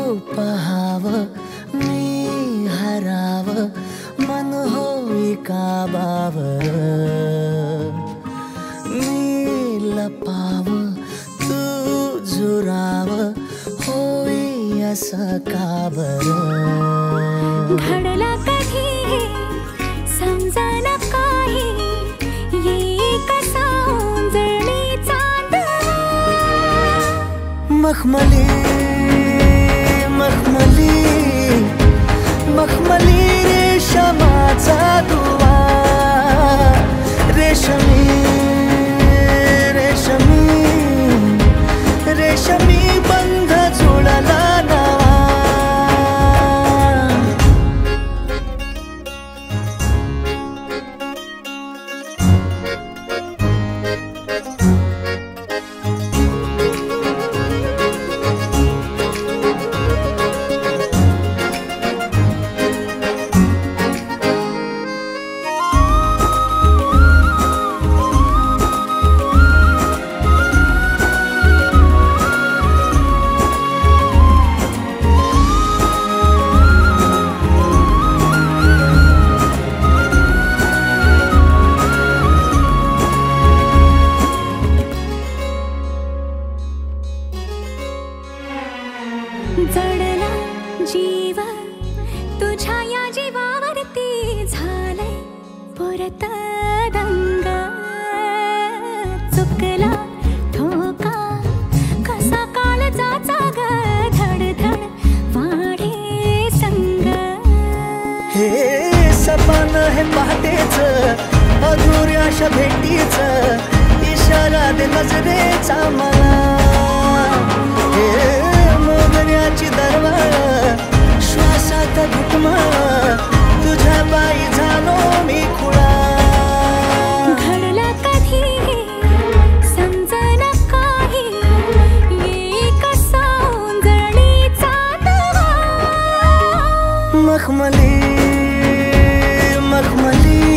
पहाव मी हराव मन होई काबावर मी लपाव तू झुराव होई असं का बरं घडला कधी समजना काही ये कसा उंजळी चांदवा मखमली मखमली मखमली रेशमाचा दुवा रेशमी रेशमी रेशमी बंध जुळला नवा जडला जीव तुझ्या या जीवावरती झालंय परत दंग चुकला ठोका कसा काळजाचा ग धडधड वाढे संग हे सपन हे पहाटेच अधुऱ्याशा भेटीच इशारा दे नजरेचा मला मोगऱ्याची दरवाळ श्वासात घुटमळ तुझ्या पायी झालो मी खुळा घडला कधी समजना काही ये कसा उंजळी चांदवा मखमली मखमली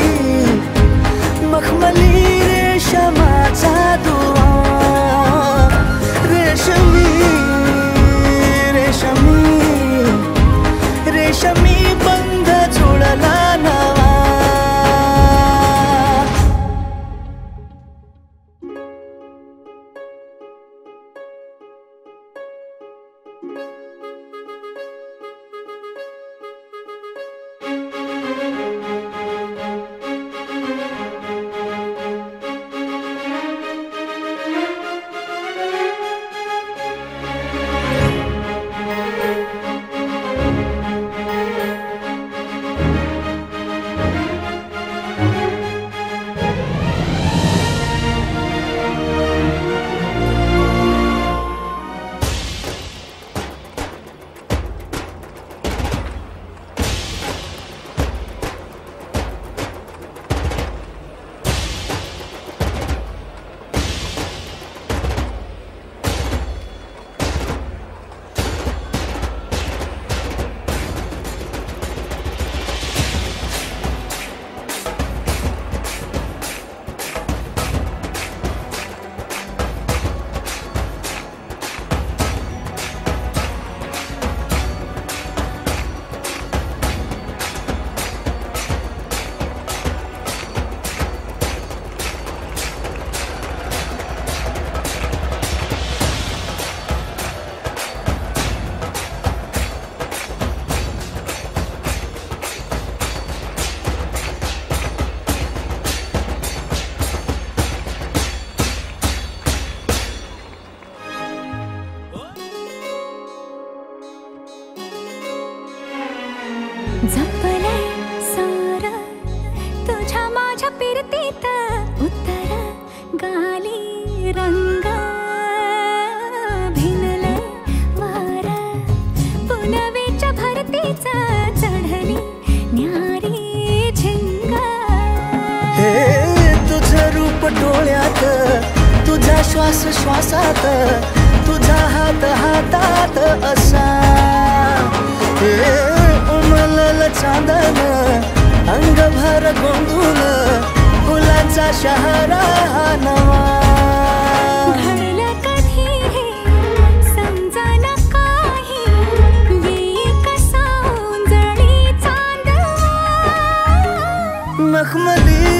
मखमली रेशमाचा दुवा रेशमी रेशमी बंध जुळला नवा जपलंय सार तुझ्या माझ्या पिरतीत उत्तर गाली रंग भिनलंय वार पुनवेच्या भरतीच चढली न्यारी झिंग हे तुझं रूप डोळ्यात तुझा श्वास श्वासात तुझा हात हातात असा उमलल चांदन अंगभर गोंधून फुलाचा शहरा नवा घडलं कधी समजना काही मखमली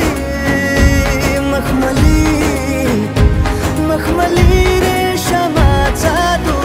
मखमली मखमली रेशमाचा